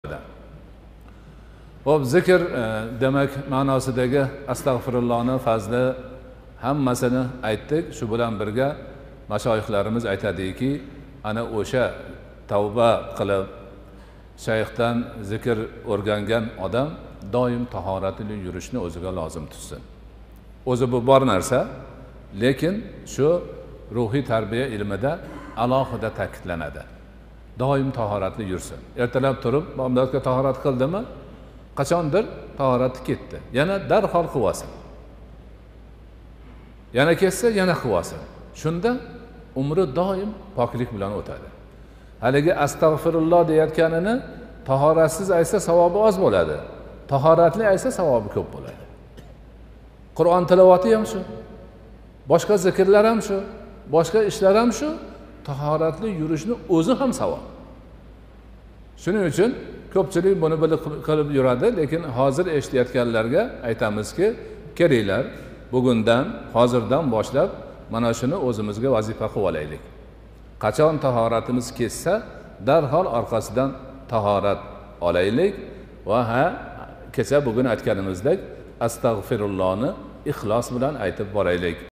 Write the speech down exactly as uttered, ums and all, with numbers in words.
Hop, zikr demak ma'nosidagi astag'firullohni fazli hammasini aytdik. Shu bilan birga mashoyixlarimiz aytadiki, ana o'sha tavba qilib shayxdan zikr o'rgangan odam doim tahoratli yurishni o'ziga lozim tutsin. O'zi bu bor narsa, lekin shu ruhiy tarbiya ilmida alohida ta'kidlanadi. Doim tahoratli yursin. Ertalab turib, bomdodga tahorat qildimi, qachondir tahorati ketdi. Yana darhol qilsin. Yana ketsa, yana qilsin. Shunda umri doim poklik bilan o'tadi. Haligi astag'firulloh deyotganini tahoratsiz aytsa savobi oz bo'ladi. Tahoratli aytsa savobi ko'p bo'ladi. Qur'on tilovati ham shu. Boshqa zikrlar ham shu. Boshqa ishlar ham shu. Tahoratli yurishni o'zi ham savob. Shuning uchun ko'pchilik buni bilib qilib yuradi, lekin hozir eshitayotganlarga aytamizki, kelinglar, bugundan, hozirdan boshlab mana shuni o'zimizga vazifa qilib olaylik. Qachon tahoratimiz ketsa, darhol orqasidan tahorat olaylik va ha, kecha bugun aytganimizdek astag'firullohni ixlos bilan aytib boraylik.